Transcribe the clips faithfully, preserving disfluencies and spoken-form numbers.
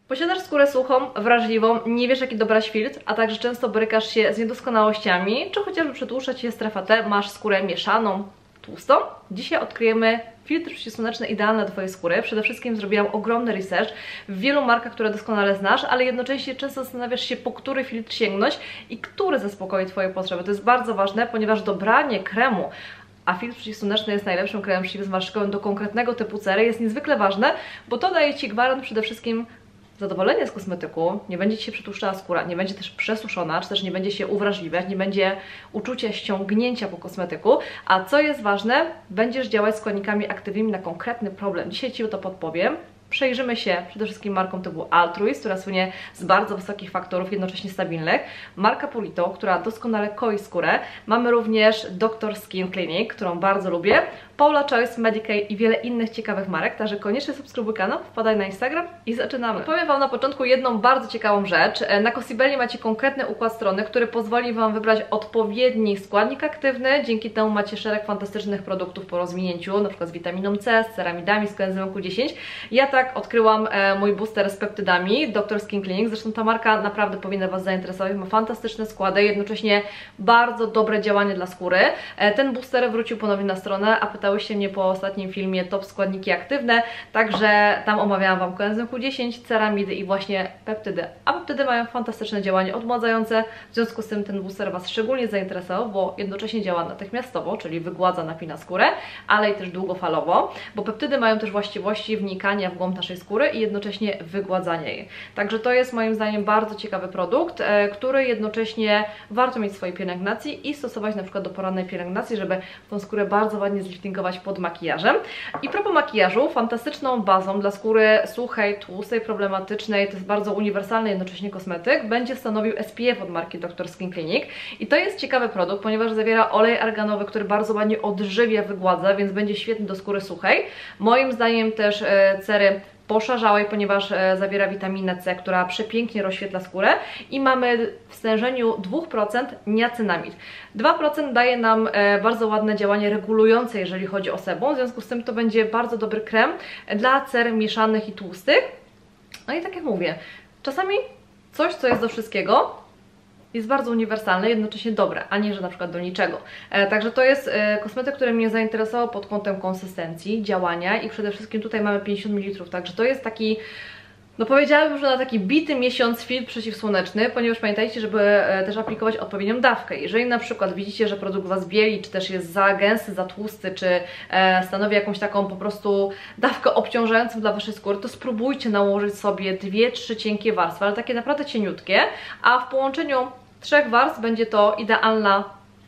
Posiadasz skórę suchą, wrażliwą, nie wiesz jaki dobrać filtr, a także często borykasz się z niedoskonałościami, czy chociażby przedłuża Ci się strefa T, masz skórę mieszaną, tłustą? Dzisiaj odkryjemy filtr przeciwsłoneczny idealny dla Twojej skóry. Przede wszystkim zrobiłam ogromny research w wielu markach, które doskonale znasz, ale jednocześnie często zastanawiasz się, po który filtr sięgnąć i który zaspokoi Twoje potrzeby. To jest bardzo ważne, ponieważ dobranie kremu, a filtr przeciwsłoneczny jest najlepszym kremem przeciwzmarszczkowym do konkretnego typu cery, jest niezwykle ważne, bo to daje Ci gwarant przede wszystkim zadowolenie z kosmetyku, nie będzie Ci się przetłuszczała skóra, nie będzie też przesuszona, czy też nie będzie się uwrażliwiać, nie będzie uczucia ściągnięcia po kosmetyku, a co jest ważne, będziesz działać składnikami aktywnymi na konkretny problem. Dzisiaj Ci to podpowiem. Przejrzymy się przede wszystkim marką typu Altruist, która słynie z bardzo wysokich faktorów, jednocześnie stabilnych. Marka Purito, która doskonale koi skórę. Mamy również Doctor Skin Clinic, którą bardzo lubię. Paula Choice, Medicae i wiele innych ciekawych marek, także koniecznie subskrybuj kanał, wpadaj na Instagram i zaczynamy. Powiem Wam na początku jedną bardzo ciekawą rzecz. Na Cosibelli macie konkretny układ strony, który pozwoli Wam wybrać odpowiedni składnik aktywny. Dzięki temu macie szereg fantastycznych produktów po rozwinięciu, na przykład z witaminą C, z ceramidami, z koenzymem Q dziesięć. Ja tak odkryłam e, mój booster z peptydami, Doctor Skin Clinic. Zresztą ta marka naprawdę powinna Was zainteresować. Ma fantastyczne składy, jednocześnie bardzo dobre działanie dla skóry. E, ten booster wrócił ponownie na stronę, a pytałyście mnie po ostatnim filmie top składniki aktywne, także tam omawiałam Wam koenzym Q dziesięć, ceramidy i właśnie peptydy. A peptydy mają fantastyczne działanie odmładzające, w związku z tym ten booster Was szczególnie zainteresował, bo jednocześnie działa natychmiastowo, czyli wygładza, napina skórę, ale i też długofalowo, bo peptydy mają też właściwości wnikania w głąb naszej skóry i jednocześnie wygładzania jej. Także to jest moim zdaniem bardzo ciekawy produkt, e, który jednocześnie warto mieć w swojej pielęgnacji i stosować na przykład do porannej pielęgnacji, żeby tą skórę bardzo ładnie zliftingować pod makijażem. I propos makijażu, fantastyczną bazą dla skóry suchej, tłustej, problematycznej, to jest bardzo uniwersalny jednocześnie kosmetyk, będzie stanowił S P F od marki Doctor Skin Clinic. I to jest ciekawy produkt, ponieważ zawiera olej arganowy, który bardzo ładnie odżywia, wygładza, więc będzie świetny do skóry suchej. Moim zdaniem też e, cery poszarzałej, ponieważ e, zawiera witaminę C, która przepięknie rozświetla skórę i mamy w stężeniu dwa procent niacynamid. dwa procent daje nam e, bardzo ładne działanie regulujące, jeżeli chodzi o sebum, w związku z tym to będzie bardzo dobry krem dla cer mieszanych i tłustych. No i tak jak mówię, czasami coś, co jest do wszystkiego, jest bardzo uniwersalne, jednocześnie dobre, a nie, że na przykład do niczego. E, także to jest e, kosmetyk, który mnie zainteresował pod kątem konsystencji, działania i przede wszystkim tutaj mamy pięćdziesiąt mililitrów, także to jest taki, no powiedziałabym, że na taki bity miesiąc filtr przeciwsłoneczny, ponieważ pamiętajcie, żeby e, też aplikować odpowiednią dawkę. Jeżeli na przykład widzicie, że produkt Was bieli, czy też jest za gęsty, za tłusty, czy e, stanowi jakąś taką po prostu dawkę obciążającą dla Waszej skóry, to spróbujcie nałożyć sobie dwie, trzy cienkie warstwy, ale takie naprawdę cieniutkie, a w połączeniu trzech warstw będzie to idealna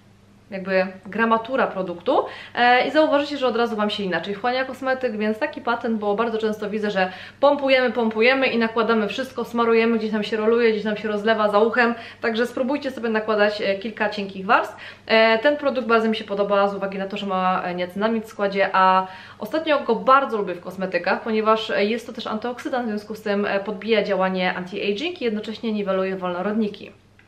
jakby gramatura produktu e, i zauważycie, że od razu Wam się inaczej wchłania kosmetyk, więc taki patent, bo bardzo często widzę, że pompujemy, pompujemy i nakładamy wszystko, smarujemy, gdzieś tam się roluje, gdzieś tam się rozlewa za uchem, także spróbujcie sobie nakładać e, kilka cienkich warstw. E, ten produkt bardzo mi się podoba z uwagi na to, że ma niacynamid w składzie, a ostatnio go bardzo lubię w kosmetykach, ponieważ jest to też antyoksydant, w związku z tym podbija działanie anti-aging i jednocześnie niweluje wolnorodniki.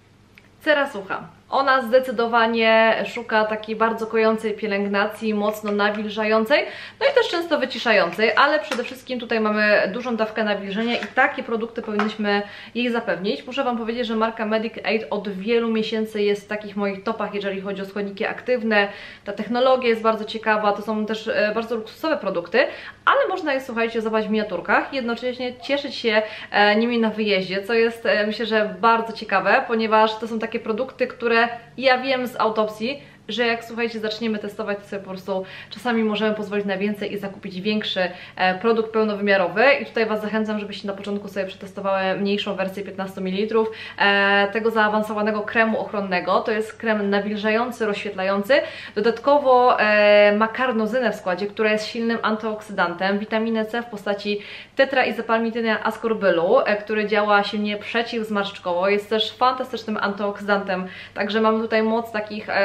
Cera sucha. Ona zdecydowanie szuka takiej bardzo kojącej pielęgnacji, mocno nawilżającej, no i też często wyciszającej, ale przede wszystkim tutaj mamy dużą dawkę nawilżenia i takie produkty powinniśmy jej zapewnić. Muszę Wam powiedzieć, że marka Medicae od wielu miesięcy jest w takich moich topach, jeżeli chodzi o składniki aktywne. Ta technologia jest bardzo ciekawa, to są też bardzo luksusowe produkty, ale można je, słuchajcie, zobaczyć w miniaturkach i jednocześnie cieszyć się nimi na wyjeździe, co jest, myślę, że bardzo ciekawe, ponieważ to są takie produkty, które ja wiem z autopsji, że jak, słuchajcie, zaczniemy testować, to sobie po prostu czasami możemy pozwolić na więcej i zakupić większy e, produkt pełnowymiarowy i tutaj Was zachęcam, żebyście na początku sobie przetestowały mniejszą wersję piętnaście mililitrów e, tego zaawansowanego kremu ochronnego. To jest krem nawilżający, rozświetlający. Dodatkowo e, ma karnozynę w składzie, która jest silnym antyoksydantem, witaminę C w postaci tetraizopalmityny ascorbylu, e, który działa silnie przeciwzmarszczkowo, jest też fantastycznym antyoksydantem, także mamy tutaj moc takich e, produktów,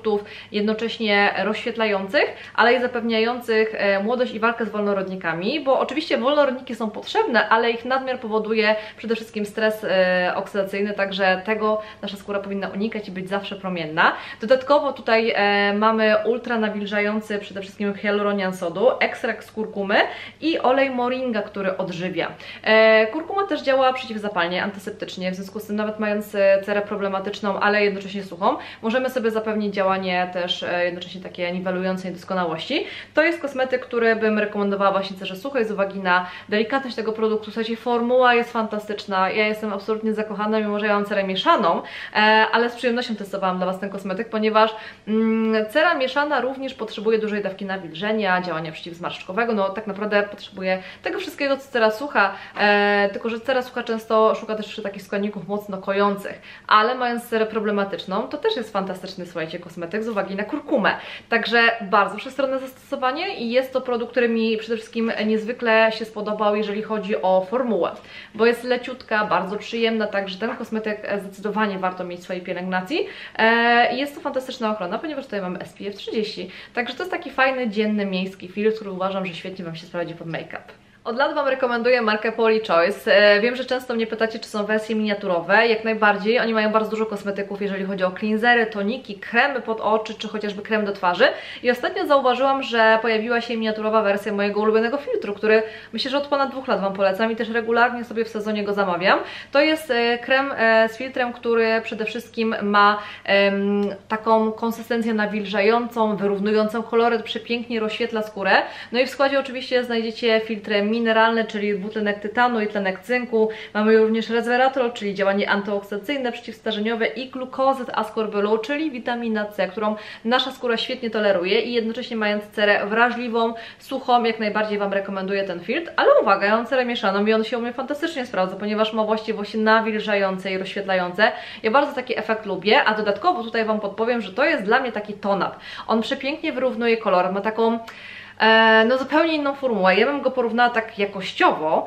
produktów jednocześnie rozświetlających, ale i zapewniających młodość i walkę z wolnorodnikami, bo oczywiście wolnorodniki są potrzebne, ale ich nadmiar powoduje przede wszystkim stres oksydacyjny, także tego nasza skóra powinna unikać i być zawsze promienna. Dodatkowo tutaj mamy ultra nawilżający przede wszystkim hialuronian sodu, ekstrakt z kurkumy i olej moringa, który odżywia. Kurkuma też działa przeciwzapalnie, antyseptycznie, w związku z tym nawet mając cerę problematyczną, ale jednocześnie suchą, możemy sobie zapewnić działanie też jednocześnie takie niwelujące niedoskonałości. To jest kosmetyk, który bym rekomendowała właśnie cerze suchej z uwagi na delikatność tego produktu. Słuchajcie, formuła jest fantastyczna, ja jestem absolutnie zakochana, mimo że ja mam cerę mieszaną, ale z przyjemnością testowałam dla Was ten kosmetyk, ponieważ mm, cera mieszana również potrzebuje dużej dawki nawilżenia, działania przeciwzmarszczkowego, no tak naprawdę potrzebuje tego wszystkiego, co cera sucha, e, tylko że cera sucha często szuka też takich składników mocno kojących, ale mając cerę problematyczną, to też jest fantastyczny, słuchajcie, kosmetyk z uwagi na kurkumę. Także bardzo wszechstronne zastosowanie i jest to produkt, który mi przede wszystkim niezwykle się spodobał, jeżeli chodzi o formułę, bo jest leciutka, bardzo przyjemna, także ten kosmetyk zdecydowanie warto mieć w swojej pielęgnacji. E, jest to fantastyczna ochrona, ponieważ tutaj mamy S P F trzydzieści, także to jest taki fajny, dzienny, miejski filtr, który uważam, że świetnie Wam się sprawdzi pod make-up. Od lat Wam rekomenduję markę Poly Choice. Wiem, że często mnie pytacie, czy są wersje miniaturowe. Jak najbardziej. Oni mają bardzo dużo kosmetyków, jeżeli chodzi o cleansery, toniki, kremy pod oczy, czy chociażby krem do twarzy. I ostatnio zauważyłam, że pojawiła się miniaturowa wersja mojego ulubionego filtru, który myślę, że od ponad dwóch lat Wam polecam i też regularnie sobie w sezonie go zamawiam. To jest krem z filtrem, który przede wszystkim ma um, taką konsystencję nawilżającą, wyrównującą koloryt, przepięknie rozświetla skórę. No i w składzie oczywiście znajdziecie filtry mineralne, czyli dwutlenek tytanu i tlenek cynku. Mamy również resveratrol, czyli działanie antyoksydacyjne, przeciwstarzeniowe i glukozet ascorbylu, czyli witamina C, którą nasza skóra świetnie toleruje i jednocześnie mając cerę wrażliwą, suchą, jak najbardziej Wam rekomenduję ten filtr, ale uwaga, ja mam cerę mieszaną i on się u mnie fantastycznie sprawdza, ponieważ ma właściwości nawilżające i rozświetlające. Ja bardzo taki efekt lubię, a dodatkowo tutaj Wam podpowiem, że to jest dla mnie taki tone-up. On przepięknie wyrównuje kolor, ma taką no zupełnie inną formułę. Ja bym go porównała tak jakościowo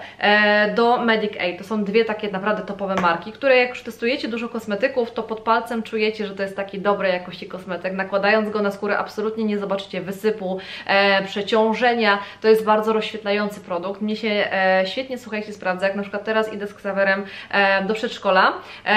do Medic A. To są dwie takie naprawdę topowe marki, które jak już testujecie dużo kosmetyków, to pod palcem czujecie, że to jest taki dobrej jakości kosmetyk. Nakładając go na skórę absolutnie nie zobaczycie wysypu, przeciążenia. To jest bardzo rozświetlający produkt. Mnie się świetnie, słuchajcie, sprawdza. Jak na przykład teraz idę z Xaverem do przedszkola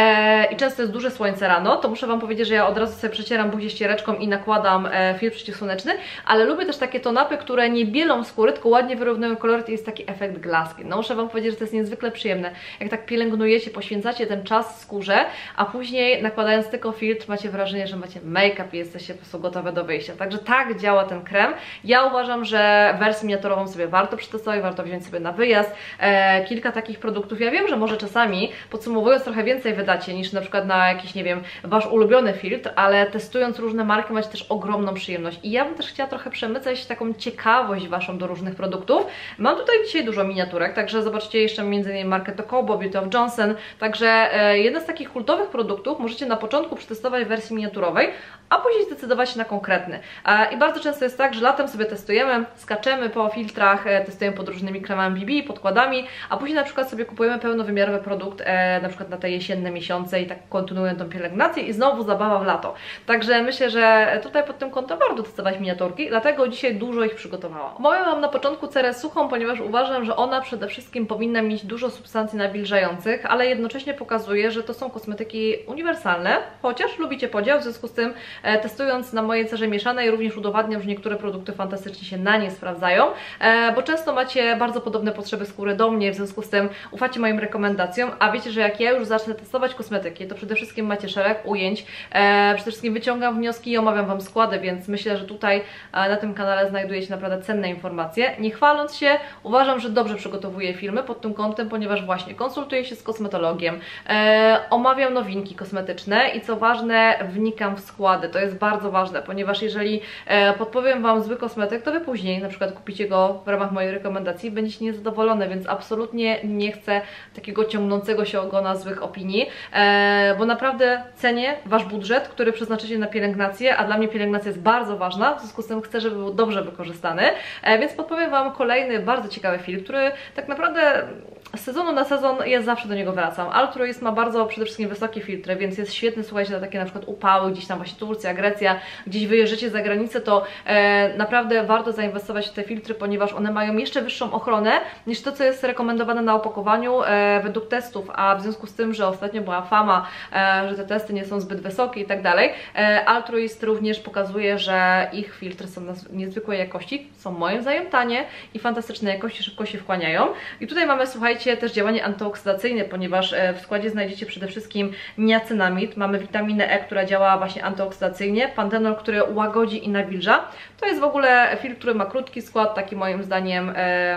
i często jest duże słońce rano, to muszę Wam powiedzieć, że ja od razu sobie przecieram buzię ściereczką i nakładam filtr przeciwsłoneczny, ale lubię też takie tonapy, które nie bielą skóry, tylko ładnie wyrównują kolory i jest taki efekt glaski. No muszę Wam powiedzieć, że to jest niezwykle przyjemne. Jak tak pielęgnujecie, poświęcacie ten czas skórze, a później nakładając tylko filtr macie wrażenie, że macie make-up i jesteście po prostu gotowe do wyjścia. Także tak działa ten krem. Ja uważam, że wersję miniaturową sobie warto przetestować, warto wziąć sobie na wyjazd. E, kilka takich produktów. Ja wiem, że może czasami podsumowując trochę więcej wydacie niż na przykład na jakiś, nie wiem, Wasz ulubiony filtr, ale testując różne marki macie też ogromną przyjemność. I ja bym też chciała trochę przemycać taką ciekawość Waszą do różnych produktów. Mam tutaj dzisiaj dużo miniaturek, także zobaczcie jeszcze między innymi markę Tokobo, Beauty of Johnson, także e, jeden z takich kultowych produktów możecie na początku przetestować w wersji miniaturowej, a później zdecydować się na konkretny. E, I bardzo często jest tak, że latem sobie testujemy, skaczemy po filtrach, e, testujemy pod różnymi kremami B B, podkładami, a później na przykład sobie kupujemy pełnowymiarowy produkt, e, na przykład na te jesienne miesiące i tak kontynuują tą pielęgnację i znowu zabawa w lato. Także myślę, że tutaj pod tym kątem warto testować miniaturki, dlatego dzisiaj dużo ich przygotowałam. Omawiam Wam na początku cerę suchą, ponieważ uważam, że ona przede wszystkim powinna mieć dużo substancji nawilżających, ale jednocześnie pokazuje, że to są kosmetyki uniwersalne, chociaż lubicie podział, w związku z tym e, testując na mojej cerze mieszanej również udowadniam, że niektóre produkty fantastycznie się na nie sprawdzają, e, bo często macie bardzo podobne potrzeby skóry do mnie, w związku z tym ufacie moim rekomendacjom, a wiecie, że jak ja już zacznę testować kosmetyki, to przede wszystkim macie szereg ujęć, e, przede wszystkim wyciągam wnioski i omawiam Wam składy, więc myślę, że tutaj e, na tym kanale znajduje się naprawdę cenne informacje. Nie chwaląc się, uważam, że dobrze przygotowuję filmy pod tym kątem, ponieważ właśnie konsultuję się z kosmetologiem, e, omawiam nowinki kosmetyczne i co ważne, wnikam w składy. To jest bardzo ważne, ponieważ jeżeli e, podpowiem Wam zły kosmetyk, to Wy później na przykład kupicie go w ramach mojej rekomendacji i będziecie niezadowolone, więc absolutnie nie chcę takiego ciągnącego się ogona złych opinii, e, bo naprawdę cenię Wasz budżet, który przeznaczycie na pielęgnację, a dla mnie pielęgnacja jest bardzo ważna, w związku z tym chcę, żeby był dobrze wykorzystany, e, więc podpowiem Wam kolejny bardzo ciekawy film, który tak naprawdę z sezonu na sezon ja zawsze do niego wracam. Altruist ma bardzo przede wszystkim wysokie filtry, więc jest świetny, słuchajcie, na takie na przykład upały, gdzieś tam właśnie Turcja, Grecja, gdzieś wyjeżdżacie za granicę, to e, naprawdę warto zainwestować w te filtry, ponieważ one mają jeszcze wyższą ochronę niż to, co jest rekomendowane na opakowaniu e, według testów, a w związku z tym, że ostatnio była fama, e, że te testy nie są zbyt wysokie i tak dalej, e, Altruist również pokazuje, że ich filtry są niezwykłej jakości, są moim zdaniem tanie i fantastycznej jakości, szybko się wchłaniają. I tutaj mamy, słuchajcie, też działanie antyoksydacyjne, ponieważ w składzie znajdziecie przede wszystkim niacinamid, mamy witaminę E, która działa właśnie antyoksydacyjnie, pantenol, który łagodzi i nawilża. To jest w ogóle filtr, który ma krótki skład, taki moim zdaniem, e,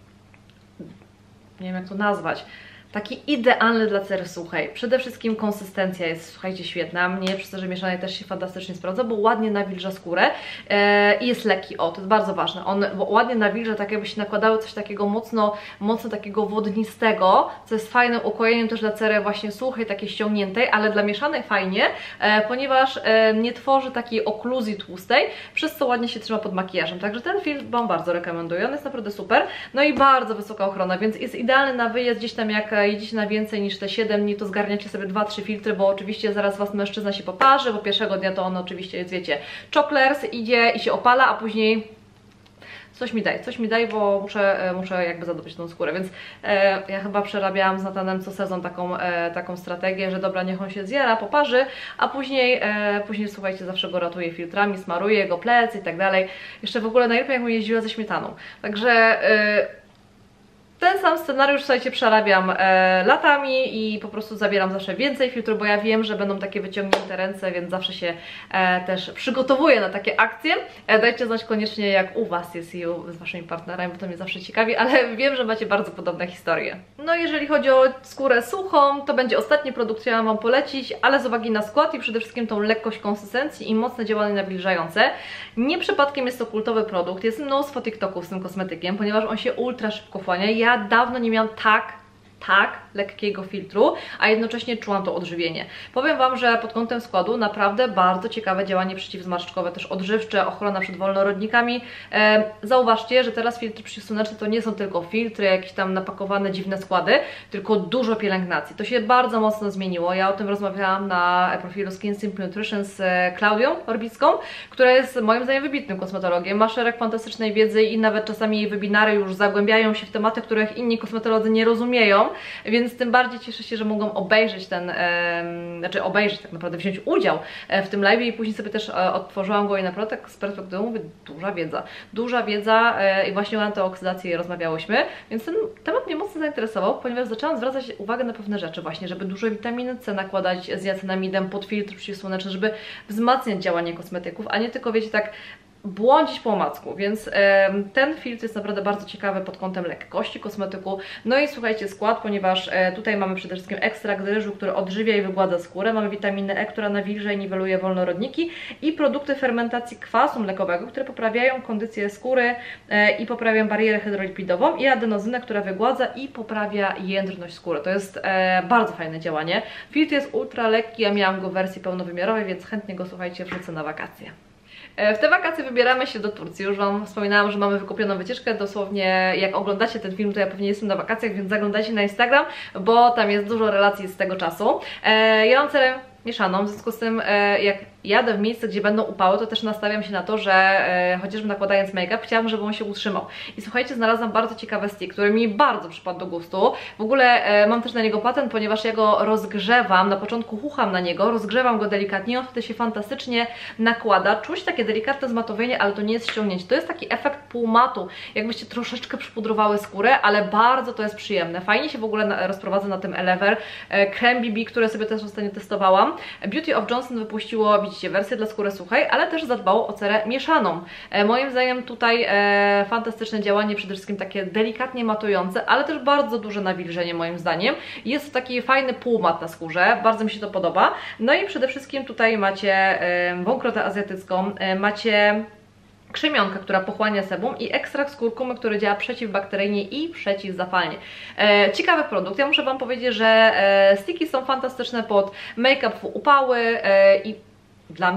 nie wiem jak to nazwać, taki idealny dla cery suchej. Przede wszystkim konsystencja jest, słuchajcie, świetna. Mnie przy cerze mieszanej też się fantastycznie sprawdza, bo ładnie nawilża skórę e, i jest lekki. O, to jest bardzo ważne. On ładnie nawilża, tak jakby się nakładały coś takiego mocno, mocno takiego wodnistego, co jest fajnym ukojeniem też dla cery właśnie suchej, takiej ściągniętej, ale dla mieszanej fajnie, e, ponieważ e, nie tworzy takiej okluzji tłustej, przez co ładnie się trzyma pod makijażem. Także ten filtr Wam bardzo rekomenduję. On jest naprawdę super. No i bardzo wysoka ochrona, więc jest idealny na wyjazd gdzieś tam, jak jedziecie na więcej niż te siedem dni, to zgarniacie sobie dwa trzy filtry, bo oczywiście zaraz Was mężczyzna się poparzy, bo pierwszego dnia to on oczywiście jest, wiecie, chocolates, idzie i się opala, a później coś mi daj, coś mi daj, bo muszę, muszę jakby zadobyć tą skórę, więc e, ja chyba przerabiałam z Natanem co sezon taką, e, taką strategię, że dobra, niech on się zjara, poparzy, a później, e, później słuchajcie, zawsze go ratuję filtrami, smaruję jego plec i tak dalej. Jeszcze w ogóle najlepiej jakbym jeździła ze śmietaną, także e, ten sam scenariusz, słuchajcie, przerabiam e, latami i po prostu zabieram zawsze więcej filtru, bo ja wiem, że będą takie wyciągnięte ręce, więc zawsze się e, też przygotowuję na takie akcje. E, dajcie znać koniecznie, jak u Was jest i u, z Waszymi partnerami, bo to mnie zawsze ciekawi, ale wiem, że macie bardzo podobne historie. No jeżeli chodzi o skórę suchą, to będzie ostatni produkt, który chciałam Wam polecić, ale z uwagi na skład i przede wszystkim tą lekkość konsystencji i mocne działanie nawilżające, nie przypadkiem jest to kultowy produkt, jest mnóstwo TikToków z tym kosmetykiem, ponieważ on się ultra szybko wchłania. Ja dawno nie miałam tak, tak lekkiego filtru, a jednocześnie czułam to odżywienie. Powiem Wam, że pod kątem składu naprawdę bardzo ciekawe działanie przeciwzmarszczkowe, też odżywcze, ochrona przed wolnorodnikami. E, zauważcie, że teraz filtry przeciwsłoneczne to nie są tylko filtry, jakieś tam napakowane dziwne składy, tylko dużo pielęgnacji. To się bardzo mocno zmieniło. Ja o tym rozmawiałam na profilu Skin Simple Nutrition z Klaudią Orbicką, która jest moim zdaniem wybitnym kosmetologiem. Ma szereg fantastycznej wiedzy i nawet czasami jej webinary już zagłębiają się w tematy, których inni kosmetolodzy nie rozumieją. Więc tym bardziej cieszę się, że mogą obejrzeć ten, e, znaczy obejrzeć, tak naprawdę wziąć udział w tym live i później sobie też e, odtworzyłam go i naprawdę tak z perspektywy mówię, duża wiedza, duża wiedza e, i właśnie o antyoksydacji rozmawiałyśmy, więc ten temat mnie mocno zainteresował, ponieważ zaczęłam zwracać uwagę na pewne rzeczy właśnie, żeby dużo witaminy C nakładać z niacinamidem pod filtr przeciwsłoneczny, żeby wzmacniać działanie kosmetyków, a nie tylko, wiecie, tak błądzić po omacku, więc e, ten filtr jest naprawdę bardzo ciekawy pod kątem lekkości kosmetyku. No i słuchajcie, skład, ponieważ e, tutaj mamy przede wszystkim ekstrakt ryżu, który odżywia i wygładza skórę, mamy witaminę E, która nawilża i niweluje wolnorodniki i produkty fermentacji kwasu mlekowego, które poprawiają kondycję skóry e, i poprawiają barierę hydrolipidową i adenozynę, która wygładza i poprawia jędrność skóry. To jest e, bardzo fajne działanie. Filtr jest ultra lekki, ja miałam go w wersji pełnowymiarowej, więc chętnie go, słuchajcie, wrzucę na wakacje. W te wakacje wybieramy się do Turcji. Już Wam wspominałam, że mamy wykupioną wycieczkę. Dosłownie jak oglądacie ten film, to ja pewnie jestem na wakacjach, więc zaglądajcie na Instagram, bo tam jest dużo relacji z tego czasu. Ja mam cerę mieszaną, w związku z tym jak jadę w miejsce, gdzie będą upały, to też nastawiam się na to, że e, chociażby nakładając make-up, chciałam, żeby on się utrzymał. I słuchajcie, znalazłam bardzo ciekawy stick, który mi bardzo przypadł do gustu. W ogóle e, mam też na niego patent, ponieważ ja go rozgrzewam, na początku chucham na niego, rozgrzewam go delikatnie, on wtedy się fantastycznie nakłada. Czuć takie delikatne zmatowienie, ale to nie jest ściągnięcie. To jest taki efekt półmatu, jakbyście troszeczkę przypudrowały skórę, ale bardzo to jest przyjemne. Fajnie się w ogóle na, rozprowadza na tym Elever. E, krem B B, które sobie też ostatnio testowałam. Beauty of Johnson wypuściło, widzicie, wersję dla skóry suchej, ale też zadbało o cerę mieszaną. E, moim zdaniem tutaj e, fantastyczne działanie, przede wszystkim takie delikatnie matujące, ale też bardzo duże nawilżenie moim zdaniem. Jest taki fajny półmat na skórze, bardzo mi się to podoba. No i przede wszystkim tutaj macie e, wąkrotę azjatycką, e, macie krzemionkę, która pochłania sebum i ekstrakt z kurkumy, który działa przeciwbakteryjnie i przeciwzapalnie. E, ciekawy produkt. Ja muszę Wam powiedzieć, że e, sticki są fantastyczne pod make-up w upały e, i dla mnie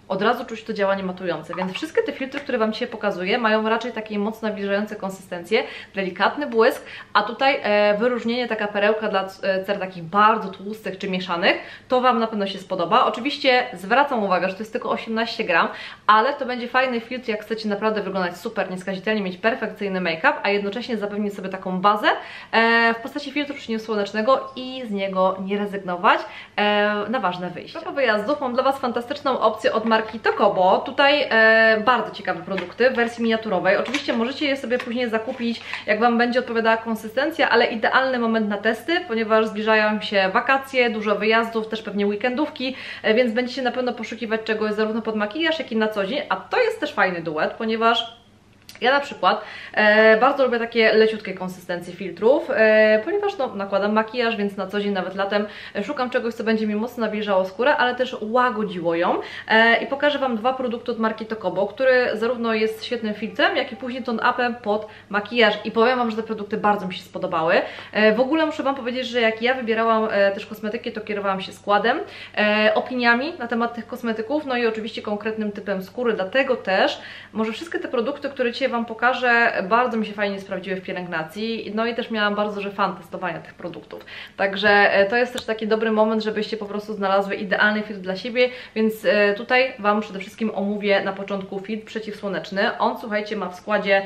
od razu czuć to działanie matujące, więc wszystkie te filtry, które Wam dzisiaj pokazuję, mają raczej takie mocno nawilżające konsystencję, delikatny błysk, a tutaj e, wyróżnienie, taka perełka dla e, cer takich bardzo tłustych czy mieszanych, to Wam na pewno się spodoba. Oczywiście zwracam uwagę, że to jest tylko osiemnaście gram, ale to będzie fajny filtr, jak chcecie naprawdę wyglądać super nieskazitelnie, mieć perfekcyjny make-up, a jednocześnie zapewnić sobie taką bazę e, w postaci filtru przeciwsłonecznego i z niego nie rezygnować e, na ważne wyjścia. Po wyjazdów mam dla Was fantastyczną opcję od marki Tokobo. Tutaj e, bardzo ciekawe produkty w wersji miniaturowej. Oczywiście możecie je sobie później zakupić, jak Wam będzie odpowiadała konsystencja, ale idealny moment na testy, ponieważ zbliżają się wakacje, dużo wyjazdów, też pewnie weekendówki, e, więc będziecie na pewno poszukiwać czegoś zarówno pod makijaż, jak i na co dzień, a to jest też fajny duet, ponieważ ja na przykład e, bardzo lubię takie leciutkie konsystencje filtrów, e, ponieważ no, nakładam makijaż, więc na co dzień, nawet latem e, szukam czegoś, co będzie mi mocno nawilżało skórę, ale też łagodziło ją. E, I pokażę Wam dwa produkty od marki Tokobo, który zarówno jest świetnym filtrem, jak i później tone-upem pod makijaż. I powiem Wam, że te produkty bardzo mi się spodobały. E, w ogóle muszę Wam powiedzieć, że jak ja wybierałam e, też kosmetyki, to kierowałam się składem, e, opiniami na temat tych kosmetyków, no i oczywiście konkretnym typem skóry, dlatego też może wszystkie te produkty, które dzisiaj Wam pokażę, bardzo mi się fajnie sprawdziły w pielęgnacji, no i też miałam bardzo duży fan testowania tych produktów. Także to jest też taki dobry moment, żebyście po prostu znalazły idealny filtr dla siebie, więc tutaj Wam przede wszystkim omówię na początku filtr przeciwsłoneczny. On, słuchajcie, ma w składzie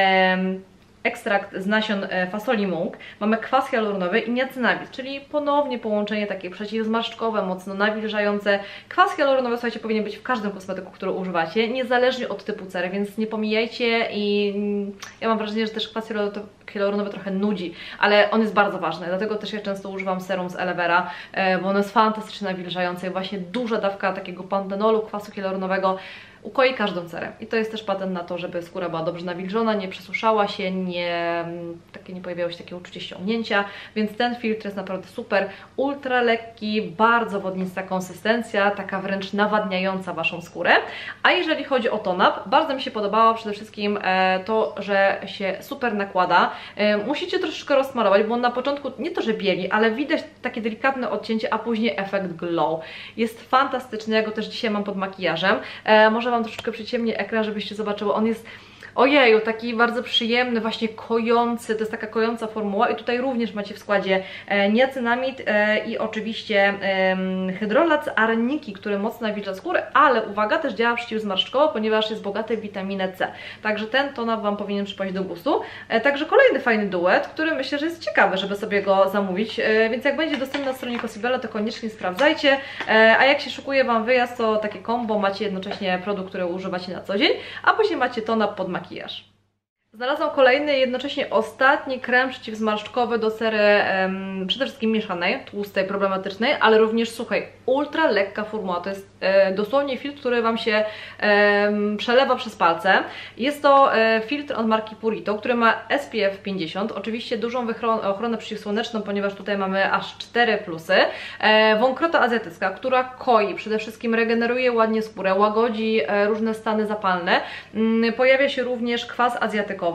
em, ekstrakt z nasion fasoli mung, mamy kwas hialuronowy i niacinamid, czyli ponownie połączenie takie przeciwzmarszczkowe, mocno nawilżające. Kwas hialuronowy, słuchajcie, powinien być w każdym kosmetyku, który używacie, niezależnie od typu cery, więc nie pomijajcie i ja mam wrażenie, że też kwas hialuronowy trochę nudzi, ale on jest bardzo ważny, dlatego też ja często używam serum z Aloe Vera, bo ono jest fantastycznie nawilżające i właśnie duża dawka takiego pantenolu, kwasu hialuronowego ukoi każdą cerę. I to jest też patent na to, żeby skóra była dobrze nawilżona, nie przesuszała się, nie, takie, nie pojawiało się takie uczucie ściągnięcia, więc ten filtr jest naprawdę super, ultra lekki, bardzo wodnista konsystencja, taka wręcz nawadniająca Waszą skórę. A jeżeli chodzi o tone-up, bardzo mi się podobało przede wszystkim e, to, że się super nakłada. E, musicie troszeczkę rozsmarować, bo on na początku nie to, że bieli, ale widać takie delikatne odcięcie, a później efekt glow. Jest fantastyczny, ja go też dzisiaj mam pod makijażem. E, może Wam troszeczkę przyciemnię ekran, żebyście zobaczyły. On jest, ojeju, taki bardzo przyjemny, właśnie kojący, to jest taka kojąca formuła i tutaj również macie w składzie e, niacinamid e, i oczywiście e, hydrolat z areniki, który mocno nawilża skórę, ale uwaga, też działa przeciwzmarszczkowo, ponieważ jest bogaty w witaminę C. Także ten tonap Wam powinien przypaść do gustu. E, także kolejny fajny duet, który myślę, że jest ciekawy, żeby sobie go zamówić, e, więc jak będzie dostępny na stronie Cosibello, to koniecznie sprawdzajcie, e, a jak się szykuje Wam wyjazd, to takie combo, macie jednocześnie produkt, który używacie na co dzień, a później macie tonap pod makijaż. Znalazłam kolejny, jednocześnie ostatni krem przeciwzmarszczkowy do cery um, przede wszystkim mieszanej, tłustej, problematycznej, ale również suchej. Ultra lekka formuła, to jest e, dosłownie filtr, który Wam się e, przelewa przez palce. Jest to e, filtr od marki Purito, który ma S P F pięćdziesiąt, oczywiście dużą ochronę przeciwsłoneczną, ponieważ tutaj mamy aż cztery plusy. E, wąkrota azjatycka, która koi, przede wszystkim regeneruje ładnie skórę, łagodzi e, różne stany zapalne. Mm, pojawia się również kwas azjatykowy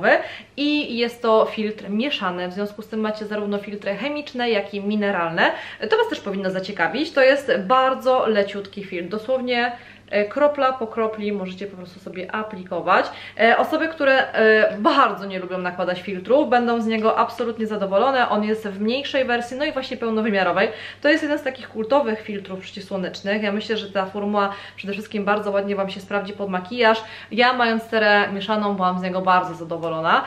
i jest to filtr mieszany, w związku z tym macie zarówno filtry chemiczne, jak i mineralne. To Was też powinno zaciekawić. To jest bardzo leciutki filtr, dosłownie kropla po kropli możecie po prostu sobie aplikować. Osoby, które bardzo nie lubią nakładać filtrów, będą z niego absolutnie zadowolone. On jest w mniejszej wersji, no i właśnie pełnowymiarowej. To jest jeden z takich kultowych filtrów przeciwsłonecznych. Ja myślę, że ta formuła przede wszystkim bardzo ładnie Wam się sprawdzi pod makijaż. Ja, mając cerę mieszaną, byłam z niego bardzo zadowolona.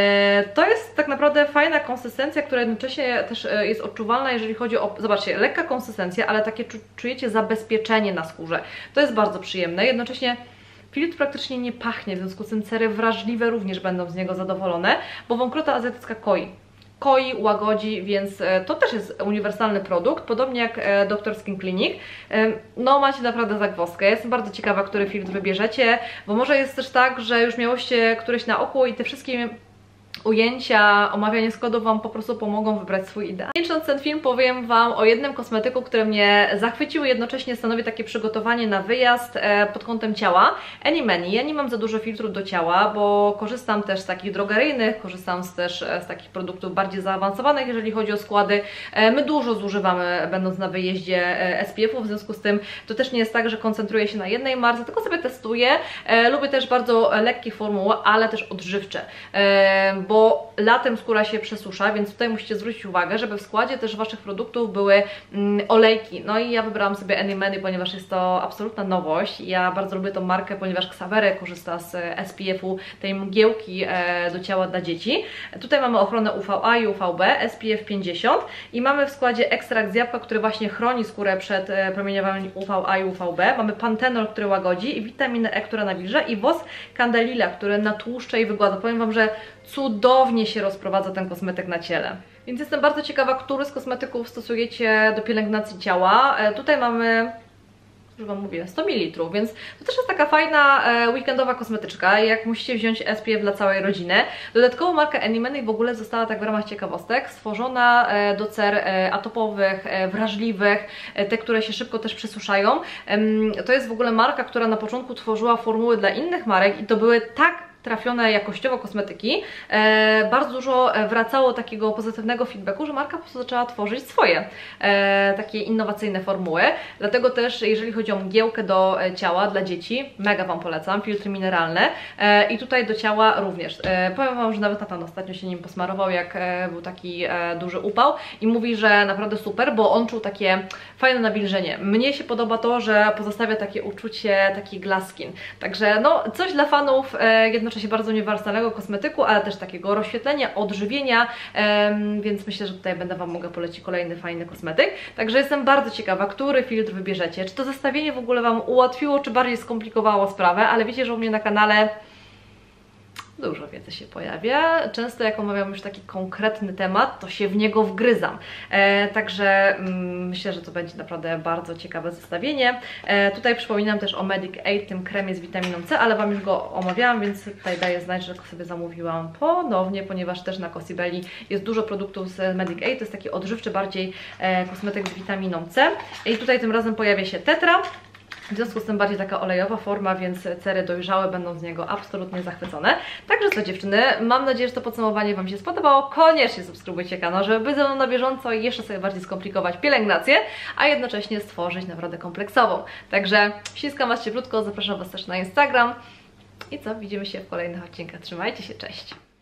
To jest tak naprawdę fajna konsystencja, która jednocześnie też jest odczuwalna, jeżeli chodzi o, zobaczcie, lekka konsystencja, ale takie czujecie zabezpieczenie na skórze. To jest bardzo przyjemne, jednocześnie filtr praktycznie nie pachnie, w związku z tym cery wrażliwe również będą z niego zadowolone, bo wąkrota azjatycka koi. Koi, łagodzi, więc to też jest uniwersalny produkt, podobnie jak doktor Skin Clinic. No macie naprawdę zagwozdkę. Jestem bardzo ciekawa, który filtr wybierzecie, bo może jest też tak, że już miałyście któryś na oku i te wszystkie ujęcia, omawianie składów Wam po prostu pomogą wybrać swój ideał. Kończąc ten film, powiem Wam o jednym kosmetyku, który mnie zachwycił, jednocześnie stanowi takie przygotowanie na wyjazd e, pod kątem ciała. Any Many. Ja nie mam za dużo filtrów do ciała, bo korzystam też z takich drogeryjnych, korzystam z, też e, z takich produktów bardziej zaawansowanych, jeżeli chodzi o składy. E, my dużo zużywamy, będąc na wyjeździe, e, S P F-ów, w związku z tym to też nie jest tak, że koncentruję się na jednej marce, tylko sobie testuję. E, lubię też bardzo lekkie formuły, ale też odżywcze, e, bo latem skóra się przesusza, więc tutaj musicie zwrócić uwagę, żeby w składzie też Waszych produktów były mm, olejki. No i ja wybrałam sobie Any Many, ponieważ jest to absolutna nowość. Ja bardzo lubię tą markę, ponieważ Xavere korzysta z S P F-u, tej mgiełki e, do ciała dla dzieci. Tutaj mamy ochronę U V A i U V B, S P F pięćdziesiąt i mamy w składzie ekstrakt z jabłka, który właśnie chroni skórę przed e, promieniowaniem U V A i U V B. Mamy pantenol, który łagodzi, i witaminę E, która nawilża, i wos Candelilla, który natłuszcza i wygładza. Powiem Wam, że cudownie się rozprowadza ten kosmetyk na ciele. Więc jestem bardzo ciekawa, który z kosmetyków stosujecie do pielęgnacji ciała. E, tutaj mamy, już Wam mówię, sto mililitrów, więc to też jest taka fajna e, weekendowa kosmetyczka, jak musicie wziąć S P F dla całej rodziny. Dodatkowo marka Any Many w ogóle została, tak w ramach ciekawostek, stworzona e, do cer e, atopowych, e, wrażliwych, e, te, które się szybko też przesuszają. E, to jest w ogóle marka, która na początku tworzyła formuły dla innych marek i to były tak trafione jakościowo kosmetyki, e, bardzo dużo wracało takiego pozytywnego feedbacku, że marka po prostu zaczęła tworzyć swoje e, takie innowacyjne formuły. Dlatego też, jeżeli chodzi o mgiełkę do ciała dla dzieci, mega Wam polecam, filtry mineralne, e, i tutaj do ciała również. E, powiem Wam, że nawet Natan ostatnio się nim posmarował, jak e, był taki e, duży upał, i mówi, że naprawdę super, bo on czuł takie fajne nawilżenie. Mnie się podoba to, że pozostawia takie uczucie, taki glass skin. Także no, coś dla fanów e, jednocześnie bardzo uniwersalnego kosmetyku, ale też takiego rozświetlenia, odżywienia, um, więc myślę, że tutaj będę Wam mogła polecić kolejny fajny kosmetyk. Także jestem bardzo ciekawa, który filtr wybierzecie. Czy to zestawienie w ogóle Wam ułatwiło, czy bardziej skomplikowało sprawę, ale wiecie, że u mnie na kanale dużo wiedzy się pojawia. Często jak omawiam już taki konkretny temat, to się w niego wgryzam. E, także mm, myślę, że to będzie naprawdę bardzo ciekawe zestawienie. E, tutaj przypominam też o Medic Aid, tym kremie z witaminą C, ale Wam już go omawiałam, więc tutaj daję znać, że go sobie zamówiłam ponownie, ponieważ też na Cosibelli jest dużo produktów z Medic Aid. To jest taki odżywczy bardziej e, kosmetyk z witaminą C. I tutaj tym razem pojawia się tetra. W związku z tym bardziej taka olejowa forma, więc cery dojrzałe będą z niego absolutnie zachwycone. Także co, dziewczyny, mam nadzieję, że to podsumowanie Wam się spodobało. Koniecznie subskrybujcie kanał, żeby być ze mną na bieżąco i jeszcze sobie bardziej skomplikować pielęgnację, a jednocześnie stworzyć naprawdę kompleksową. Także ściskam Was cieplutko, zapraszam Was też na Instagram. I co, widzimy się w kolejnych odcinkach. Trzymajcie się, cześć!